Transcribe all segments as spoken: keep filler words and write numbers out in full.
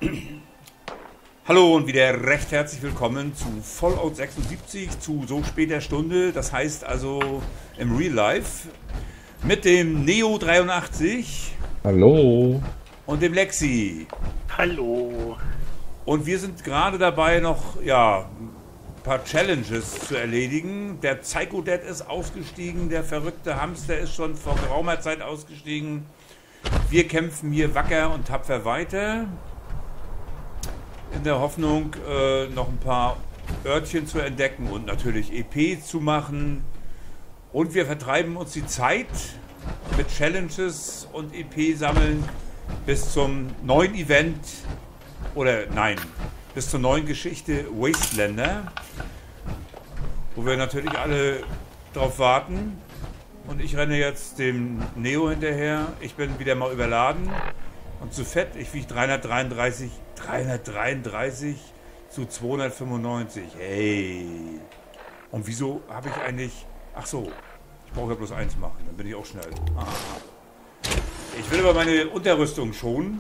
Hallo und wieder recht herzlich willkommen zu Fallout sechsundsiebzig zu so später Stunde, das heißt also im Real Life, mit dem Neo dreiundachtzig Hallo. und dem Lexi. Hallo. Und wir sind gerade dabei, noch ja, ein paar Challenges zu erledigen. Der Psycho Dad ist ausgestiegen, der verrückte Hamster ist schon vor geraumer Zeit ausgestiegen. Wir kämpfen hier wacker und tapfer weiter. In der Hoffnung, äh, noch ein paar Örtchen zu entdecken und natürlich E P zu machen. Und wir vertreiben uns die Zeit mit Challenges und E P sammeln bis zum neuen Event, oder nein, bis zur neuen Geschichte Wastelander, wo wir natürlich alle drauf warten. Und ich renne jetzt dem Neo hinterher. Ich bin wieder mal überladen und zu fett. Ich wiege dreihundertdreiunddreißig, dreihundertdreiunddreißig zu zweihundertfünfundneunzig. Hey. Und wieso habe ich eigentlich... Ach so, ich brauche ja bloß eins machen, dann bin ich auch schnell. Aha. Ich will aber meine Unterrüstung schonen.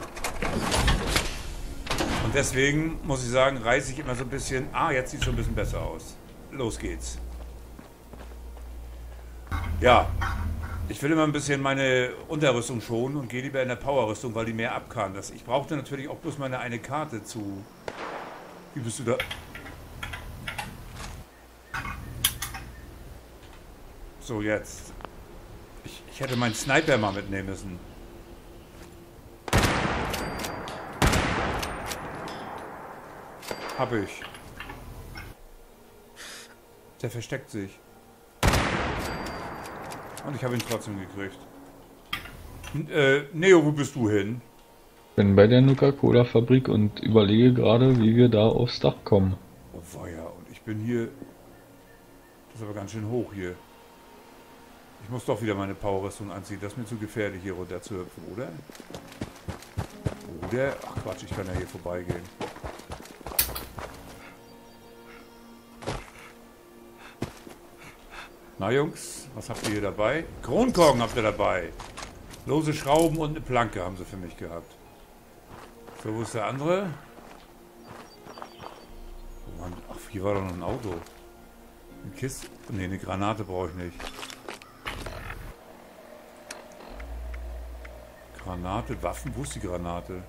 Und deswegen muss ich sagen, reiße ich immer so ein bisschen... Ah, jetzt sieht es schon ein bisschen besser aus. Los geht's. Ja, ich will immer ein bisschen meine Unterrüstung schonen und gehe lieber in der Powerrüstung, weil die mehr ab kann. Das, ich brauchte natürlich auch bloß meine eine Karte zu... Wie bist du da? So, jetzt. Ich, ich hätte meinen Sniper mal mitnehmen müssen. Hab ich. Der versteckt sich. Und ich habe ihn trotzdem gekriegt. Äh, Neo, wo bist du hin? Bin bei der Nuka-Cola-Fabrik und überlege gerade, wie wir da aufs Dach kommen. Oh weia, und ich bin hier... Das ist aber ganz schön hoch hier. Ich muss doch wieder meine Powerrüstung anziehen. Das ist mir zu gefährlich, hier runter zu hüpfen, oder? Oder? Ach Quatsch, ich kann ja hier vorbeigehen. Na Jungs, was habt ihr hier dabei? Kronkorken habt ihr dabei. Lose Schrauben und eine Planke haben sie für mich gehabt. So, wo ist der andere? Oh Mann, ach, hier war doch noch ein Auto. Eine Kiste? Ne, eine Granate brauche ich nicht. Granate, Waffen? Wo ist die Granate?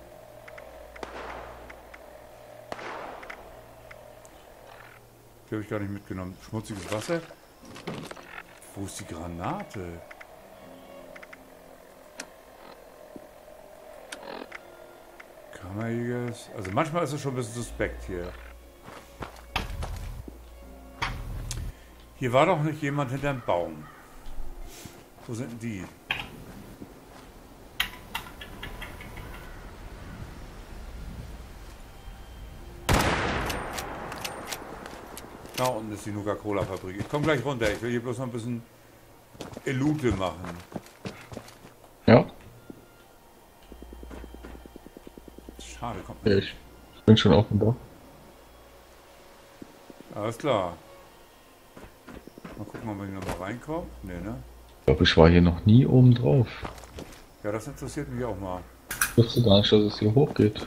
Die habe ich gar nicht mitgenommen. Schmutziges Wasser? Wo ist die Granate? Kammerjägers. Also manchmal ist es schon ein bisschen suspekt hier. Hier war doch nicht jemand hinterm Baum. Wo sind denn die? Da unten ist die Nuka-Cola-Fabrik. Ich komme gleich runter. Ich will hier bloß noch ein bisschen Elute machen. Ja, Schade, kommt ja, nicht. ich bin schon auf dem Dach. Alles klar. Mal gucken, ob wir hier nochmal reinkommen. Nee, ne? Ich glaube, ich war hier noch nie oben drauf. Ja, das interessiert mich auch mal. Ich wusste gar nicht, dass es hier hochgeht.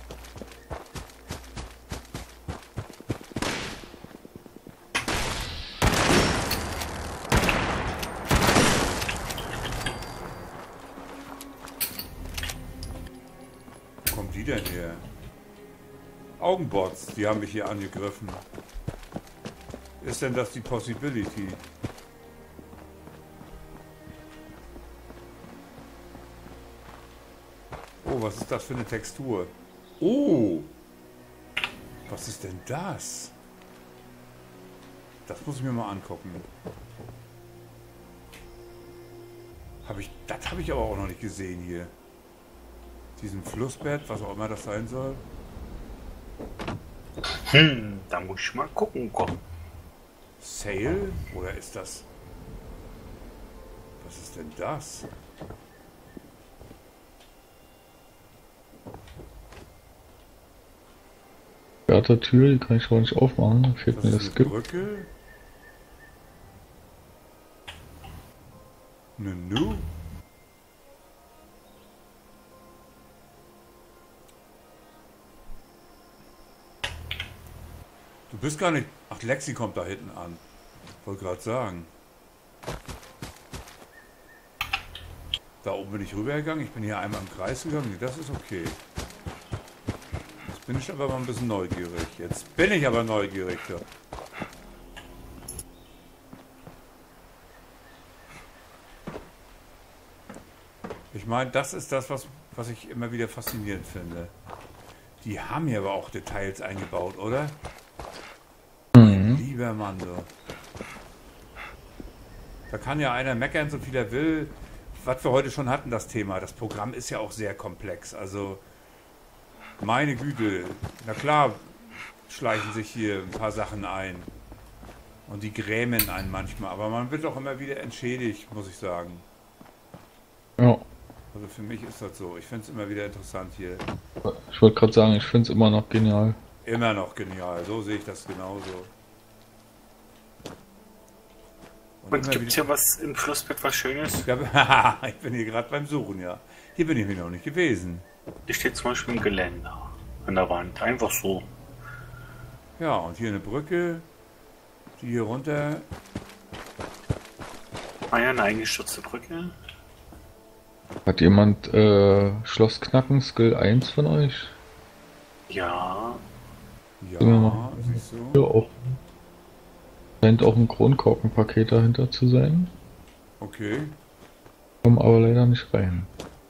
Wo kommen die denn her? Augenbots, die haben mich hier angegriffen. Ist denn das die Possibility? Oh, was ist das für eine Textur? Oh! Was ist denn das? Das muss ich mir mal angucken. Hab ich, das habe ich aber auch noch nicht gesehen hier. Diesen Flussbett, was auch immer das sein soll. Hm, da muss ich mal gucken kommen. Sale? Oder ist das... Was ist denn das? Tür, die kann ich aber nicht aufmachen. Da fehlt Das mir ist das eine Skip. Brücke. Eine Nu? Du bist gar nicht... Ach, Lexi kommt da hinten an. Wollte gerade sagen. Da oben bin ich rübergegangen. Ich bin hier einmal im Kreis gegangen. Nee, das ist okay. Jetzt bin ich aber mal ein bisschen neugierig. Jetzt bin ich aber neugierig. Ja. Ich meine, das ist das, was, was ich immer wieder faszinierend finde. Die haben hier aber auch Details eingebaut, oder? Mhm. Lieber Mann, so. Da kann ja einer meckern, so viel er will. Was wir heute schon hatten, das Thema. Das Programm ist ja auch sehr komplex. Also, meine Güte. Na klar, schleichen sich hier ein paar Sachen ein. Und die grämen einen manchmal. Aber man wird auch immer wieder entschädigt, muss ich sagen. Ja. Also für mich ist das so. Ich finde es immer wieder interessant hier. Ich wollte gerade sagen, ich finde es immer noch genial. Immer noch genial. So sehe ich das genauso. Und gibt es hier was im Flussbett, was Schönes? Ja, ich bin hier gerade beim Suchen, ja. Hier bin ich mir noch nicht gewesen. Hier steht zum Beispiel ein Geländer an der Wand. Einfach so. Ja, und hier eine Brücke, die hier runter... Ah ja, eine eingestürzte Brücke. Hat jemand äh, Schloss Knacken Skill eins von euch? Ja. Ja, Ja. siehst du? Ja, auch. Scheint auch ein Kronkorkenpaket dahinter zu sein. Okay. Kommen aber leider nicht rein.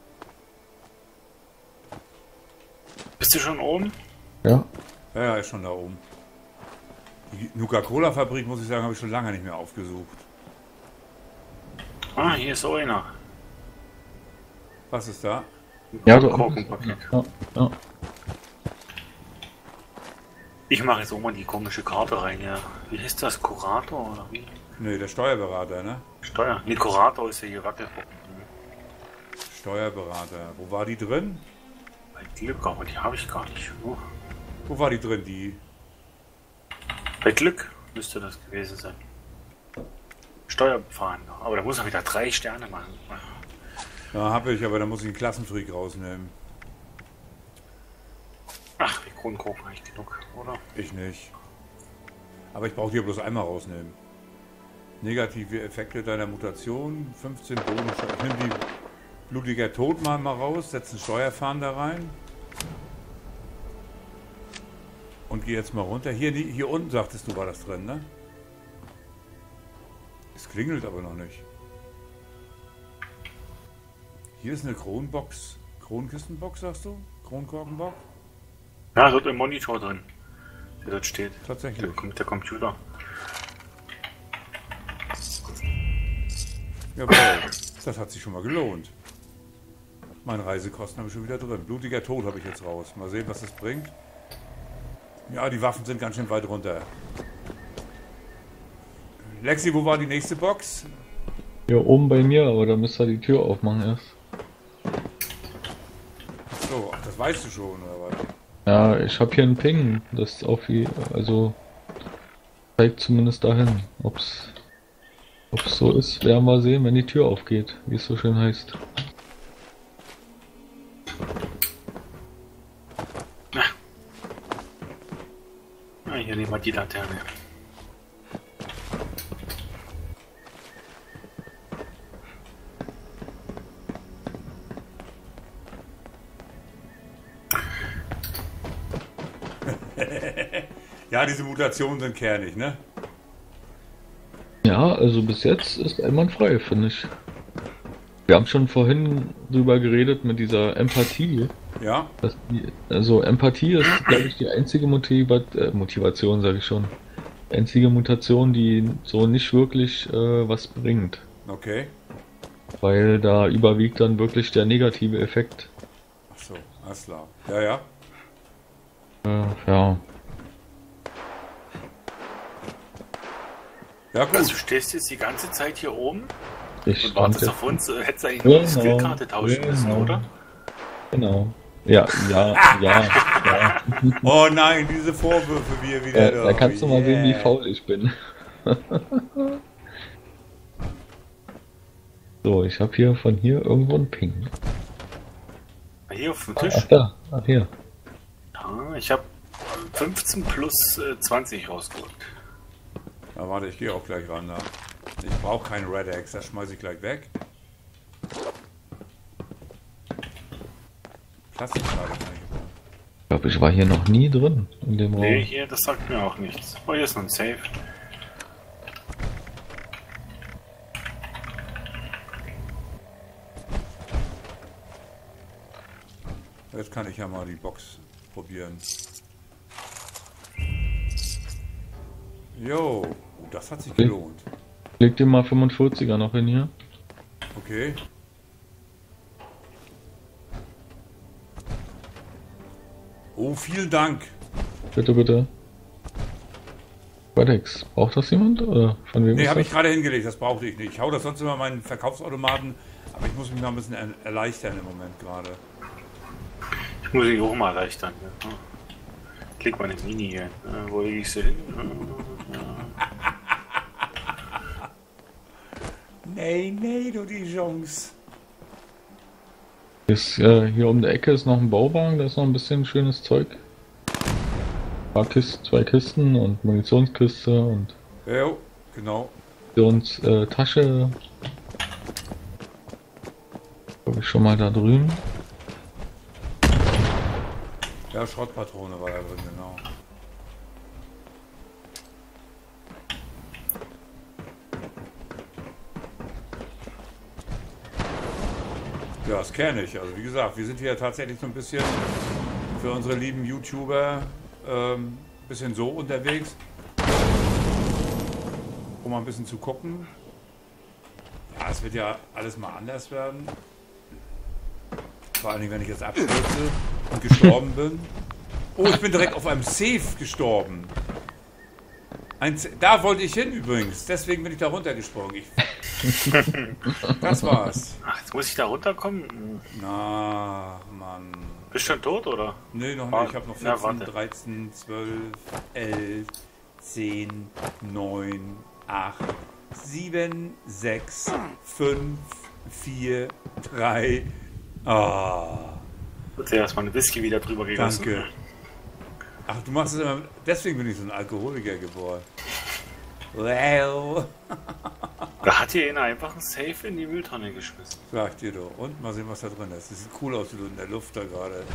Bist du schon oben? Ja. Ja, ja, ist schon da oben. Die Nuka-Cola-Fabrik, muss ich sagen, habe ich schon lange nicht mehr aufgesucht. Ah, hier ist so einer. Was ist da? Ja, so- Korkenpaket. Ja, ja. Ich mache jetzt auch mal die komische Karte rein, ja. Wie heißt das? Kurator oder wie? Nee, der Steuerberater, ne? Steuer. Nee, Kurator ist ja hier Wackelpuppen. Steuerberater. Wo war die drin? Bei Glück, aber die habe ich gar nicht. Oh. Wo war die drin, die? Bei Glück müsste das gewesen sein. Steuerfahnder. Aber da muss er wieder drei Sterne machen. Ja, habe ich, aber da muss ich einen Klassenfreak rausnehmen. Ach, die Kronkorken eigentlich genug, oder? Ich nicht. Aber ich brauche die ja bloß einmal rausnehmen. Negative Effekte deiner Mutation, fünfzehn Bonus. Ich nehme die blutiger Tod mal, mal raus, setze einen Steuerfahnder rein. Und gehe jetzt mal runter. Hier, hier unten, sagtest du, war das drin, ne? Es klingelt aber noch nicht. Hier ist eine Kronbox. Kronkistenbox, sagst du? Kronkorkenbox? Ja, dort im Monitor drin. Der dort steht. Tatsächlich. Da kommt der Computer. Jawohl, das hat sich schon mal gelohnt. Meine Reisekosten habe ich schon wieder drin. Blutiger Tod habe ich jetzt raus. Mal sehen, was das bringt. Ja, die Waffen sind ganz schön weit runter. Lexi, wo war die nächste Box? Ja, oben bei mir, aber da müsst ihr die Tür aufmachen erst. Ach so, ach, das weißt du schon, oder was? Ja, ich habe hier einen Ping. Das ist auch wie, also zeigt zumindest dahin. Ob's, ob's so ist, werden wir sehen, wenn die Tür aufgeht, wie es so schön heißt. Ah, hier nehmen wir die Laterne. Ja, diese Mutationen sind kernig, ne? Ja, also bis jetzt ist einwandfrei, finde ich. Wir haben schon vorhin drüber geredet mit dieser Empathie. Ja, Dass die, also Empathie ist, glaube ich, die einzige Motiva äh, Motivation, sage ich schon. Einzige Mutation, die so nicht wirklich äh, was bringt. okay. Weil da überwiegt dann wirklich der negative Effekt. Ach so, alles klar. Ja, ja. Äh, ja. Ja, gut. Also du stehst jetzt die ganze Zeit hier oben Ich und stand wartest jetzt. auf uns, äh, hättest eigentlich Genau, nur die Skillkarte tauschen müssen, genau. oder? Genau. Ja, ja, ja, ja. Oh nein, diese Vorwürfe, wie er wieder... Äh, da kannst du mal sehen, wie Yeah. faul ich bin. So, ich habe hier von hier irgendwo einen Ping. Hier auf dem Ach Tisch. da, ach hier. Ja, ich habe fünfzehn plus äh, zwanzig rausgeholt. Na warte, ich gehe auch gleich ran da. Ich brauche keine Red Eggs, das schmeiße ich gleich weg. Plastikschale kann ich gebrauchen. Ich glaube, ich war hier noch nie drin in dem Raum. Nee, hier, das sagt mir auch nichts. Oh, hier ist noch ein Safe. Jetzt kann ich ja mal die Box probieren. Jo, oh, das hat sich gelohnt. Leg dir mal fünfundvierziger noch in hier. Okay. Oh, vielen Dank. Bitte, bitte. Wedex, braucht das jemand? Oder von wem Nee, ist habe das? ich gerade hingelegt, das brauchte ich nicht. Ich hau das sonst immer in meinen Verkaufsautomaten, aber ich muss mich mal ein bisschen er erleichtern im Moment gerade. Ich muss ich auch mal erleichtern. Ja. Klick mal eine Mini hier. Äh, wo leg ich sie hin? Nee, nee, du die Jungs. Ist, äh, hier um der Ecke ist noch ein Bauwagen, da ist noch ein bisschen schönes Zeug. Ein paar Kisten, zwei Kisten und Munitionskiste und Jo, genau. Munitionstasche. Äh, Tasche. Glaube ich schon mal da drüben. Ja, Schrottpatrone war da drin, genau. Ja, das kenne ich. Also wie gesagt, wir sind hier tatsächlich so ein bisschen für unsere lieben YouTuber ähm, bisschen so unterwegs, um mal ein bisschen zu gucken. Ja, es wird ja alles mal anders werden. Vor allen Dingen, wenn ich jetzt abstürze und gestorben bin. Oh, ich bin direkt auf einem Safe gestorben. Ein Z da wollte ich hin übrigens. Deswegen bin ich da runtergesprungen. Ich das war's. Ach, jetzt muss ich da runterkommen? Na, Mann. Bist du schon tot, oder? Nee, noch War- nicht. Ich habe noch Na, vierzehn, warte. dreizehn, zwölf, elf, zehn, neun, acht, sieben, sechs, fünf, vier, drei. Ah, Wird ja erstmal eine Whisky wieder drüber gegossen. danke. Ach, du machst es immer. Deswegen bin ich so ein Alkoholiker geworden. Well. Da hat hier einer einfach ein Safe in die Mülltonne geschmissen. Sag dir doch. Und mal sehen, was da drin ist. Das sieht cool aus, wie du in der Luft da gerade.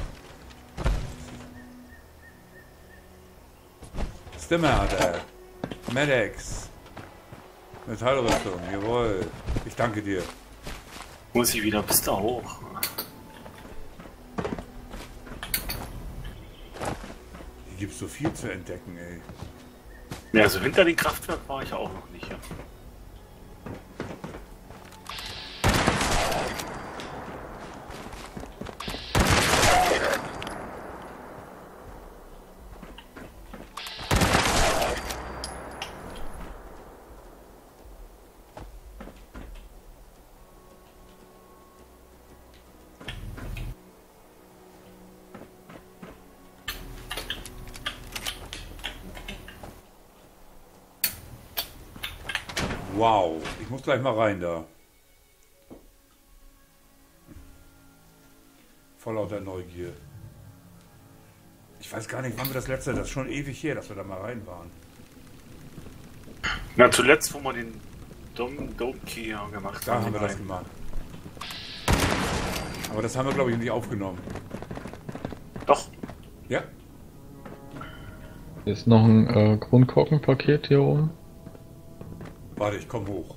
Stimme hat er. Medex. Metallrüstung, jawohl. Ich danke dir. Muss ich wieder bis da hoch. Hier gibt es so viel zu entdecken, ey. Ja, also hinter dem Kraftwerk war ich auch noch nicht. Ja. Wow, ich muss gleich mal rein da. Voll lauter Neugier. Ich weiß gar nicht, wann wir das letzte, das ist schon ewig her, dass wir da mal rein waren. Na, zuletzt, wo wir den Dom Dome Key gemacht Da haben. haben wir das gemacht. Aber das haben wir, glaube ich, nicht aufgenommen. Doch. Ja? Hier ist noch ein äh, Grundkorkenpaket hier oben. Warte, ich komme hoch.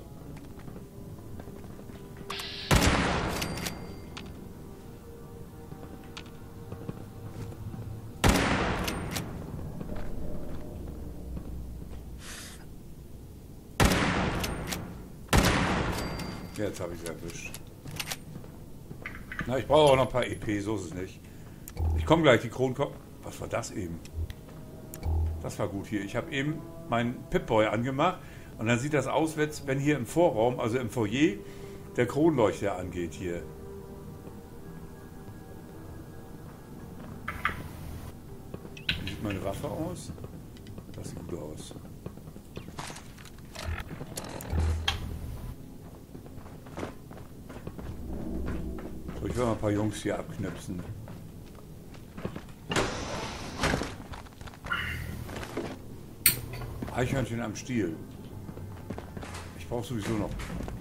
Jetzt habe ich es erwischt. Na, ich brauche auch noch ein paar E P, so ist es nicht. Ich komme gleich, die Kronkorken. Was war das eben? Das war gut hier. Ich habe eben meinen Pip-Boy angemacht und dann sieht das aus, wenn hier im Vorraum, also im Foyer, der Kronleuchter angeht hier. Wie sieht meine Waffe aus? Das sieht gut aus. So, ich will mal ein paar Jungs hier abknipsen. Eichhörnchen am Stiel. Ich brauche sowieso noch.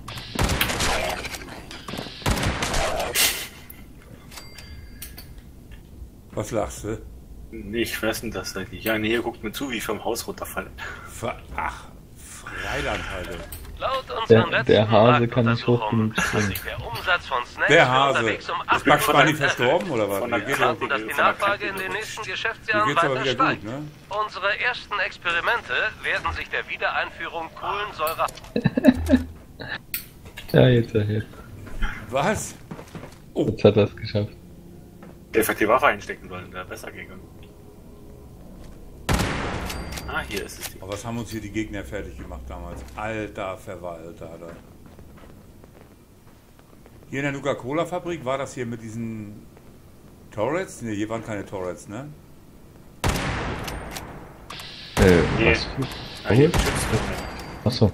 Was lachst du? Nee, ich weiß nicht, das eigentlich. Ja, nee, guckt mir zu, wie ich vom Haus runterfalle. Ver Ach, Freilandhalte. Laut unseren Der, der Hase kann nicht hoch Marktuntersuchungen genug hat springen. sich der Umsatz von Snacks Der für Hase. unterwegs um Ist Bugs achtzig Bunny Prozent verstorben oder was? Von Mir der geht Kante. doch- erhöht, dass die Von der Nachfrage Kante in den gerutscht. nächsten mir Geschäftsjahren geht's aber weiter wieder steigt. gut, ne? Unsere ersten Experimente werden sich der Wiedereinführung Kohlensäure... Ja, jetzt, ja, jetzt. Was? Oh, Jetzt hat er es geschafft. Der hätte die Waffe einstecken sollen, wäre besser gegangen. Ah, hier ist es. Die. aber was haben uns hier die Gegner fertig gemacht damals? Alter Verwalter, Alter. Hier in der Nuka-Cola-Fabrik war das hier mit diesen Turrets? Ne, hier waren keine Turrets, ne? Äh, Nee. was? Ah, hier Schützturm. Achso.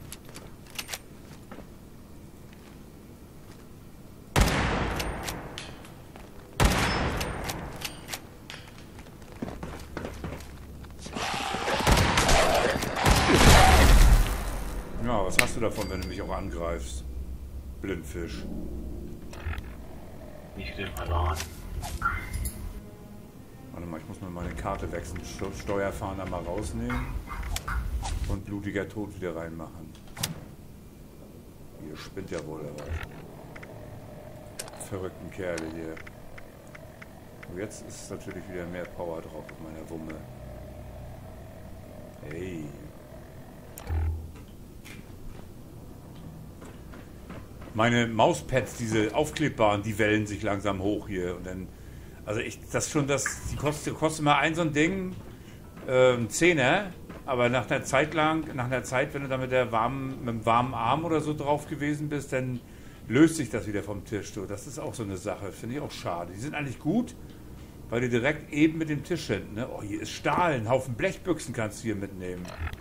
Ja, was hast du davon, wenn du mich auch angreifst? Blindfisch. Nicht den verloren. Warte mal, ich muss mal meine Karte wechseln. Sto- Steuerfahnder mal rausnehmen. Und blutiger Tod wieder reinmachen. Ihr spinnt ja wohl, aber. Verrückten Kerle hier. Und jetzt ist natürlich wieder mehr Power drauf auf meiner Wumme. Hey. Meine Mauspads, diese aufklebbaren, die wellen sich langsam hoch hier. Und dann, also ich, das schon, das, die kostet, kostet mal ein so ein Ding, äh, ein Zehner, aber nach einer Zeit lang, nach einer Zeit, wenn du da mit der warmen, mit dem warmen Arm oder so drauf gewesen bist, dann löst sich das wieder vom Tisch. Du. Das ist auch so eine Sache, finde ich auch schade. Die sind eigentlich gut, weil die direkt eben mit dem Tisch sind. Ne? Oh, hier ist Stahl, ein Haufen Blechbüchsen kannst du hier mitnehmen.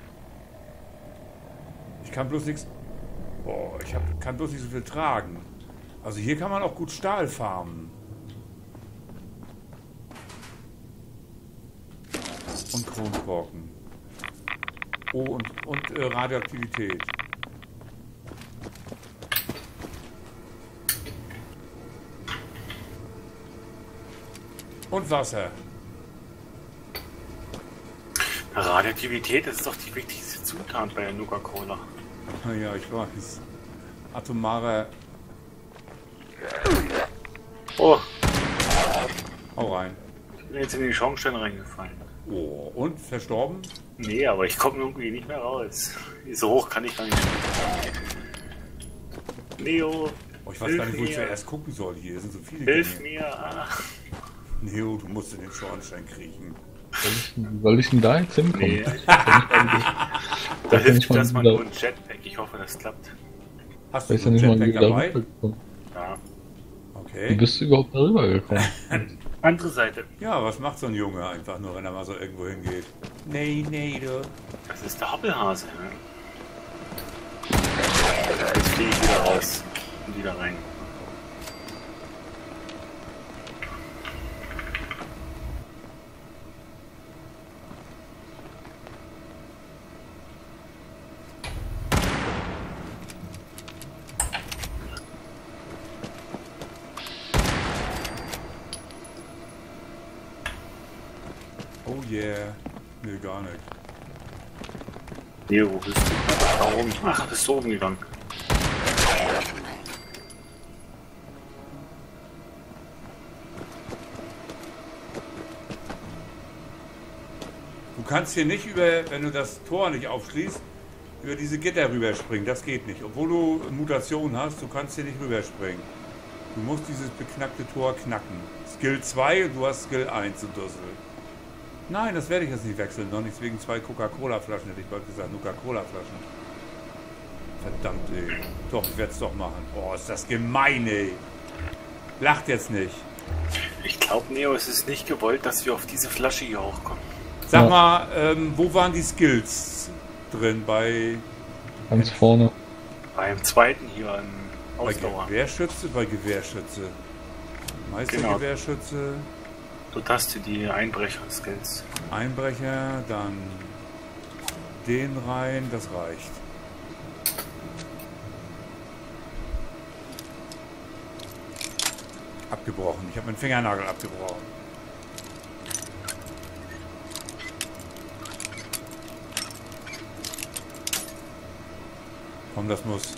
Ich kann bloß nichts. Boah, ich hab, kann bloß nicht so viel tragen. Also hier kann man auch gut Stahl farmen. Und Kronkorken. Oh, und, und äh, Radioaktivität. Und Wasser. Radioaktivität ist doch die wichtigste Zutat bei der Nuka-Cola. Ja, ich weiß. Atomare. Oh, Hau rein. ich bin jetzt in den Schornstein reingefallen. Oh, und verstorben? Nee, aber ich komme irgendwie nicht mehr raus. So hoch kann ich gar nicht springen. Neo, Oh, ich weiß Hilf gar nicht, wo ich mir. zuerst gucken soll hier. Es sind so viele hilf Dinge. mir! Ah. Neo, du musst in den Schornstein kriechen. Soll ich, soll ich denn da jetzt hinkommen? Nee, Da da hilft ich mal erstmal wieder- nur ein Jetpack. Ich hoffe, das klappt. Hast du Weiß so ja ein nicht mal, wie Jetpack du da dabei? rübergekommen. Ja. Wie Okay. bist du überhaupt da rübergekommen? Andere Seite. Ja, was macht so ein Junge einfach nur, wenn er mal so irgendwo hingeht? Nee, nee, du. Das ist der Hoppelhase. Ne? Jetzt fliege ich wieder raus und wieder rein. Oh yeah. Nee, gar nicht. Neo, wo bist du? Da oben. Ach, bist du oben gegangen. Du kannst hier nicht über, wenn du das Tor nicht aufschließt, über diese Gitter rüberspringen. Das geht nicht. Obwohl du Mutationen hast, du kannst hier nicht rüberspringen. Du musst dieses beknackte Tor knacken. Skill zwei und du hast Skill eins, du Dussel. Nein, das werde ich jetzt nicht wechseln. Noch nichts wegen zwei Coca-Cola-Flaschen, hätte ich bald gesagt. Nuka-Cola-Flaschen. Verdammt, ey. Doch, ich werde es doch machen. Oh, ist das gemein, ey. Lacht jetzt nicht. Ich glaube, Neo, es ist nicht gewollt, dass wir auf diese Flasche hier hochkommen. Sag Ja. mal, ähm, wo waren die Skills drin? Bei, Ganz vorne. Beim zweiten hier an bei Ausdauer. Gewehrschütze? Bei Gewehrschütze. Meistergewehrschütze, Du tastet die Einbrecher-Skills. Einbrecher, dann den rein, das reicht. Abgebrochen. Ich habe meinen Fingernagel abgebrochen. Komm, das muss.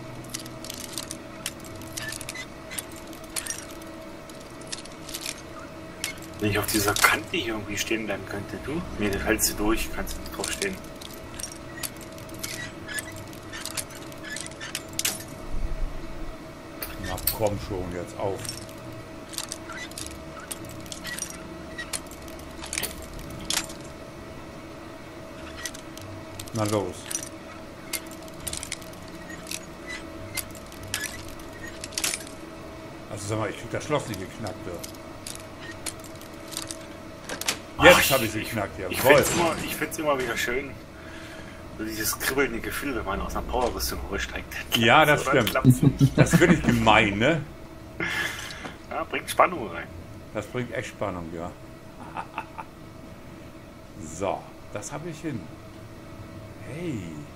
Wenn ich auf dieser Kante hier irgendwie stehen bleiben könnte, du? Nee, dann hältst du durch, kannst du nicht drauf stehen. Na komm schon, jetzt auf. Na los. Also sag mal, ich krieg das Schloss nicht geknackt, ja. Jetzt habe ich sie geknackt, ja. Ich finde es immer, ich find's immer wieder schön, so dieses kribbelnde Gefühl, wenn man aus einer Powerrüstung hochsteigt. Ja, das stimmt. Das finde ich gemein, ne? Ja, bringt Spannung rein. Das bringt echt Spannung, ja. So, das habe ich hin. Hey.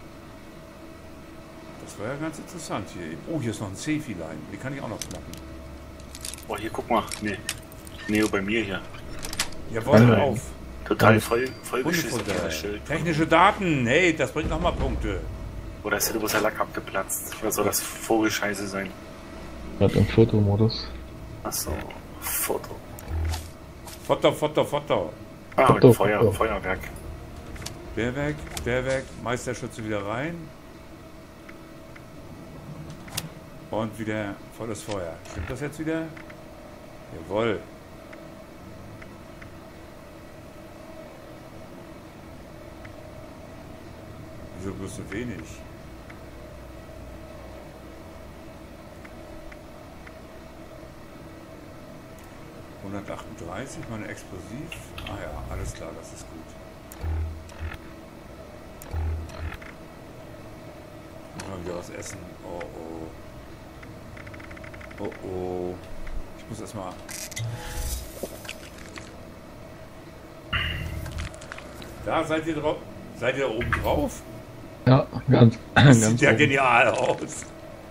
Das war ja ganz interessant hier. Oh, hier ist noch ein Sefi-Line. Die kann ich auch noch knacken. Oh, hier guck mal. Nee. Neo bei mir hier. Jawohl, Nein. auf. Total voll, vollgeschissen, Hundefutter. dieses Schild. Technische Daten. Hey, das bringt nochmal Punkte. Oder ist der bloß der Lack abgeplatzt? Was soll das Vogelscheiße sein? Gerade im Fotomodus. Achso, Foto. Foto, Foto, Foto. Ah, Foto, mit Feuer, Foto. Feuerwerk. Der weg, der weg. Meisterschütze wieder rein. Und wieder volles Feuer. Stimmt das jetzt wieder? Jawohl. Wieso bloß so wenig? hundertachtunddreißig, meine Explosiv. Ah ja, alles klar, das ist gut. Mal wieder was essen. Oh oh. Oh oh. Ich muss erstmal. Da seid ihr drauf. Seid ihr da oben drauf? Ja, ganz, Das ganz sieht ja oben. genial aus.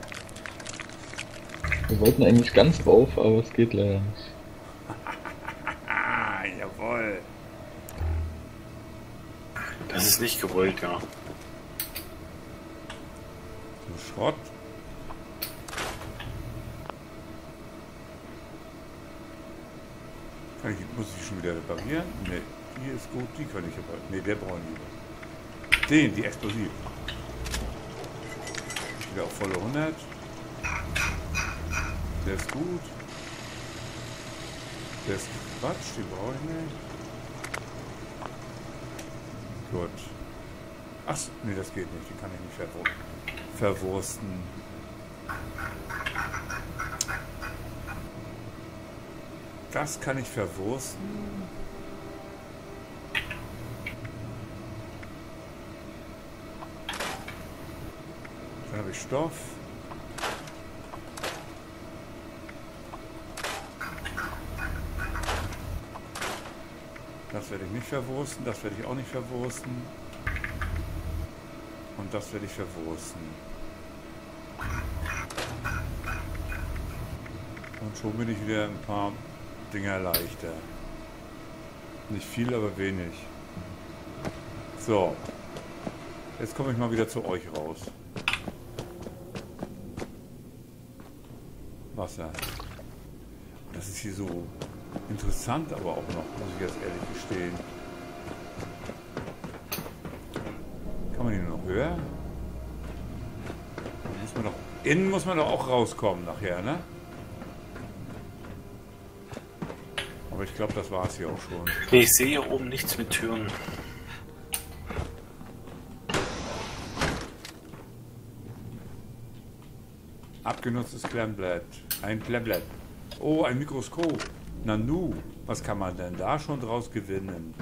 Wir wollten eigentlich ganz rauf, aber es geht leider nicht. Ah, jawohl. Das ist nicht gewollt, ja. So Schrott. Kann ich, muss ich schon wieder reparieren? Ne, die ist gut, die kann ich reparieren. Ne, der brauche ich lieber. Den, die Explosiv. Wieder auf volle hundert. Der ist gut. Der ist Quatsch, den brauche ich nicht. Gut. Ach, nee, das geht nicht. Den kann ich nicht verwur verwursten. Das kann ich verwursten. Dann habe ich Stoff. Das werde ich nicht verwursten, das werde ich auch nicht verwursten. Und das werde ich verwursten. Und schon bin ich wieder ein paar Dinger leichter. Nicht viel, aber wenig. So. Jetzt komme ich mal wieder zu euch raus. Wasser. Das ist hier so interessant, aber auch noch, muss ich jetzt ehrlich gestehen. Kann man hier noch höher? Da muss man doch, innen muss man doch auch rauskommen nachher, ne? Aber ich glaube, das war es hier auch schon. Nee, ich sehe hier oben nichts mit Türen. Abgenutztes Klemmblatt. Ein Klemmblatt. Oh, ein Mikroskop. Nanu, was kann man denn da schon draus gewinnen?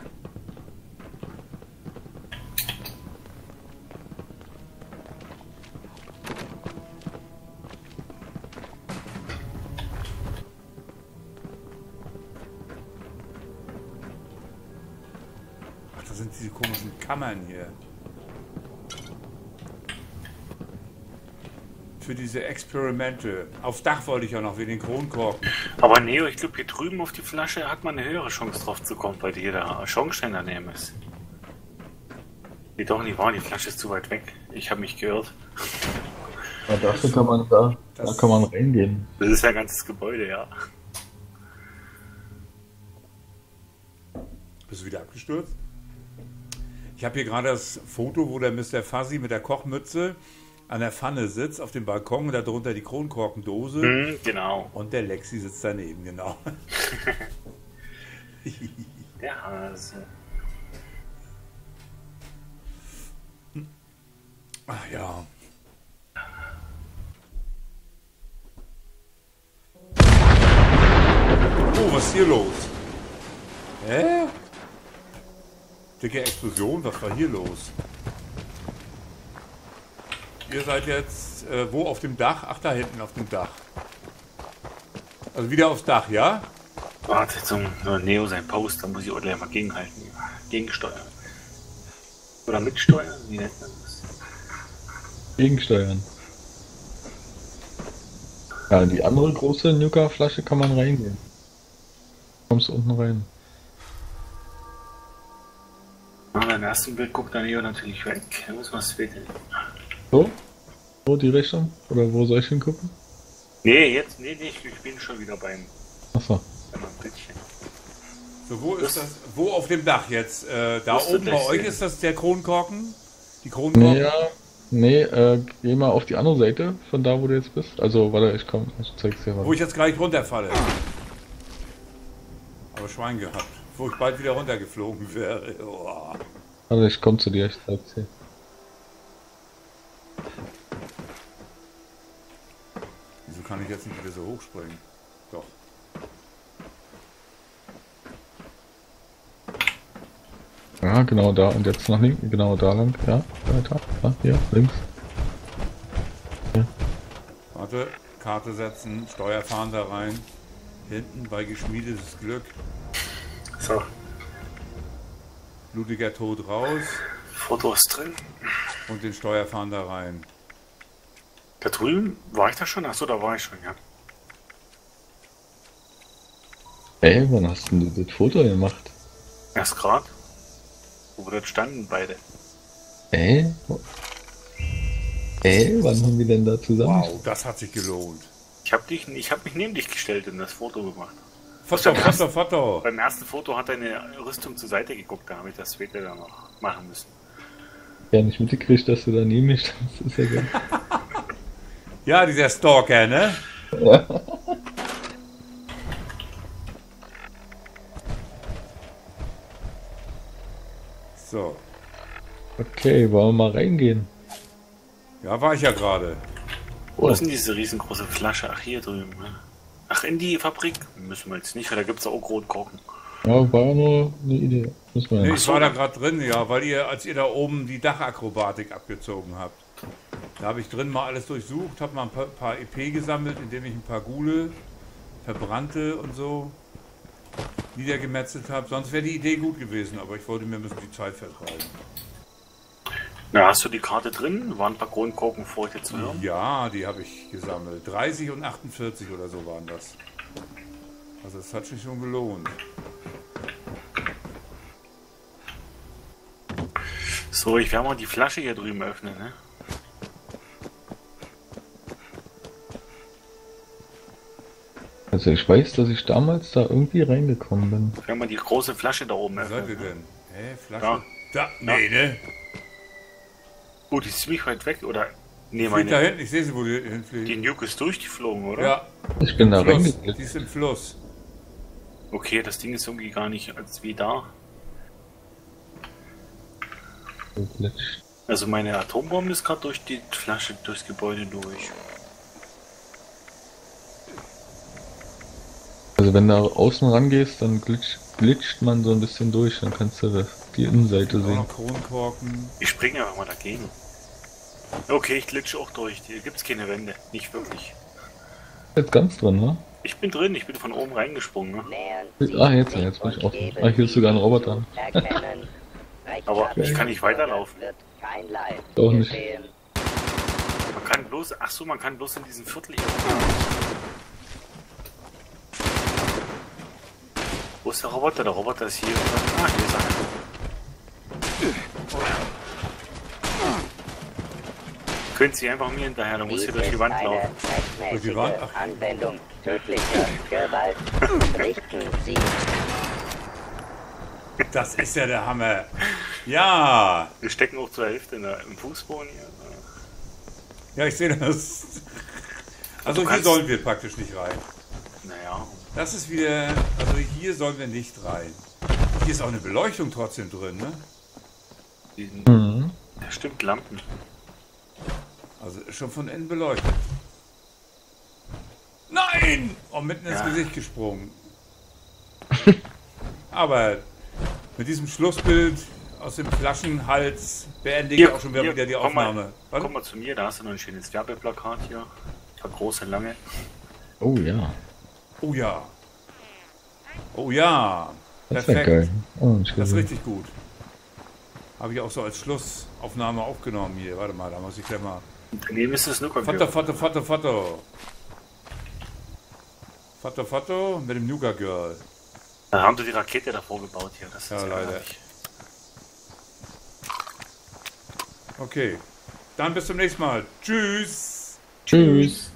Ach, das sind diese komischen Kammern hier. für diese Experimente. Aufs Dach wollte ich ja noch, wie den Kronkorken. Aber Neo, ich glaube, hier drüben auf die Flasche hat man eine höhere Chance drauf zu kommen, weil die der Schornstein daneben ist. Nee, doch nicht wahr, die Flasche ist zu weit weg. Ich habe mich gehört. Ja, dafür kann man da, da kann man reingehen. Das ist ja ein ganzes Gebäude, ja. Bist du wieder abgestürzt? Ich habe hier gerade das Foto, wo der Mister Fuzzy mit der Kochmütze an der Pfanne sitzt, auf dem Balkon, und darunter die Kronkorkendose. Hm, genau. Und der Lexi sitzt daneben, genau. Der Hase. Ach ja. Oh, was ist hier los? Hä? Dicke Explosion, was war hier los? Ihr seid jetzt, äh, wo, auf dem Dach? Ach, da hinten auf dem Dach. Also wieder aufs Dach, ja? Warte zum Neo sein Post, da muss ich auch gleich mal gegenhalten. Gegensteuern. Oder mitsteuern, wie nennt man das? Gegensteuern. Ja, in die andere große Nuka-Flasche kann man reingehen. Kommst unten rein. Na, beim ersten Bild guckt der Neo natürlich weg. Da muss man es wählen. So? So die Richtung? Oder wo soll ich hingucken? Nee, jetzt, nee, nee, ich bin schon wieder beim, Achso. beim Bildchen. So, wo Das- ist das? Wo auf dem Dach jetzt? Äh, da Musst du oben bei gleich euch sehen. ist das der Kronkorken? Die Kronkorken? Nee, ja. Nee, äh, geh mal auf die andere Seite von da, wo du jetzt bist. Also, warte, ich komm, ich zeig's dir Wo mal. ich jetzt gleich runterfalle. Aber Schwein gehabt. Wo ich bald wieder runtergeflogen wäre. Oh. Warte, ich komm zu dir, ich zeig's dir. Wieso kann ich jetzt nicht wieder so hochspringen? Doch. Ja, genau da. Und jetzt nach links, genau da lang. Ja, weiter. Ja, hier, links. Warte, Karte setzen, Steuerfahren da rein. Hinten bei geschmiedetes Glück. So, Blutiger Tod raus Foto ist drin. und den Steuerfahren da rein. Da drüben, war ich da schon? Achso, da war ich schon, ja. Ey, wann hast denn du das Foto gemacht? Erst gerade. Wo wir dort standen beide. Ey? Ey, wann haben wir denn da zusammen? Wow, das hat sich gelohnt. Ich habe dich, ich habe mich neben dich gestellt und das Foto gemacht. Foto, Foto, Foto. Beim ersten Foto hat deine Rüstung zur Seite geguckt, da habe ich das später dann noch machen müssen. Ja, nicht mitgekriegt, dass du da neben mir standst. Ist ja geil. Ja, dieser Stalker, ne? Ja. So. Okay, wollen wir mal reingehen? Ja, war ich ja gerade. Wo ist denn diese riesengroße Flasche? Ach, hier drüben. Ne? Ach, in die Fabrik? Müssen wir jetzt nicht, weil da gibt es auch Rotkorken. Ja, war ja nur eine Idee. Müssen wir Nee, ja. ich war da gerade drin, ja, weil ihr, als ihr da oben die Dachakrobatik abgezogen habt. Da habe ich drin mal alles durchsucht, habe mal ein paar, paar E P gesammelt, indem ich ein paar Gule, verbrannte und so niedergemetzelt habe. Sonst wäre die Idee gut gewesen, aber ich wollte mir ein bisschen die Zeit vertreiben. Na, hast du die Karte drin? Waren ein paar Kronkorken vor dir zu hören? Ja, die habe ich gesammelt. dreißig und achtundvierzig oder so waren das. Also das hat sich schon gelohnt. So, ich werde mal die Flasche hier drüben öffnen, ne? Also ich weiß, dass ich damals da irgendwie reingekommen bin. Ich werde mal die große Flasche da oben Wo seid ihr öffnen. denn? Hä, Flasche? Ja. Da, nee, ne? Oh, die ist ziemlich weit weg, oder? Nee, Fliegt da meine. hinten, ich sehe sie, wo die Die hinfliegt. Nuke ist durchgeflogen, oder? Ja, Ich bin da Fluss. reingegangen. Die ist im Fluss. Okay, das Ding ist irgendwie gar nicht als wie da. Also meine Atombombe ist gerade durch die Flasche, durchs Gebäude durch. Also wenn du außen rangehst, dann glitscht, glitscht man so ein bisschen durch, dann kannst du das, die Innenseite Auch sehen. noch Kronkorken. Ich springe einfach mal dagegen. Okay, ich glitsche auch durch. Hier gibt's keine Wände. Nicht wirklich. Jetzt ganz drin, ne? Ich bin drin, ich bin von oben reingesprungen. Ne? Ah, jetzt, jetzt bin ich offen. Ah, hier ist sogar ein Roboter. Aber ich kann nicht weiterlaufen. Auch nicht. Man kann kann bloß, ach so, man kann bloß in diesem Viertel hier. Wo ist der Roboter? Der Roboter ist hier. Ah, hier ist einer. Können Sie einfach mir hinterher, dann muss hier durch die Wand laufen. Durch die Wand? Ach. Anwendung tödlicher Gewalt. Richten Sie. Das ist ja der Hammer. Ja. Wir stecken auch zur Hälfte in der, im Fußboden hier. Ja, ich sehe das. Also Du hier kannst- sollen wir praktisch nicht rein. Naja, Das ist wieder, also hier sollen wir nicht rein. Hier ist auch eine Beleuchtung trotzdem drin, ne? die, Mhm. ja, stimmt, Lampen. Also ist schon von innen beleuchtet. Nein! Oh, mitten ins Ja. Gesicht gesprungen. Aber mit diesem Schlussbild aus dem Flaschenhals beende ich auch schon wieder, hier, wieder die komm mal- Aufnahme. Was? Komm mal zu mir, da hast du noch ein schönes Werbeplakat hier. Ein paar große, lange. Oh ja. Oh ja. Oh ja. Das wäre Perfekt. geil. Oh, ich Das ist gesehen. richtig gut. Habe ich auch so als Schlussaufnahme aufgenommen hier. Warte mal, da muss ich gleich mal. Und daneben ist das Foto, Snooker. Foto, Foto, Foto. Foto, Foto mit dem Nougat Girl. Da haben sie die Rakete davor gebaut hier. Das ist Ja, leider. herrlich. Okay. Dann bis zum nächsten Mal. Tschüss. Tschüss.